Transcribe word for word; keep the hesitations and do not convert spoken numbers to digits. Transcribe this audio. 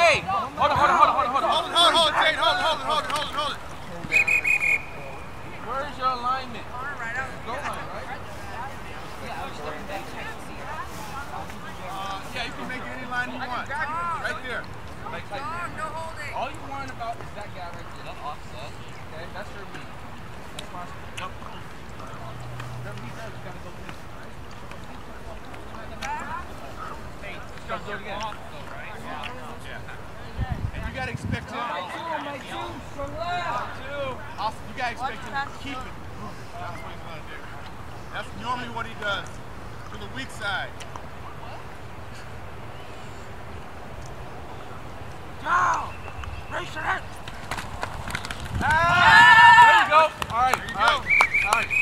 Hey! Hold on, hold on, hold on, hold on, hold on. Hold it, hold it, hold it, Jade. Hold it, hold it, hold it, hold it, hold it. Where's your alignment? Go line, right? Uh, yeah, you can make it any line you want. Right there. Like, like, no holding. All you worrying about is that guy right there. That's offset. Okay, that's your beat. That's my Yep. Whatever he does, you gotta go with it. Hey, you gotta do it again. Yeah. And you gotta expect him. Also, you gotta expect him to keep it. That's what he's gonna do. That's normally what he does. To the weak side. Go! Race it! Ah! There you go. All right. There you All go. right. All right.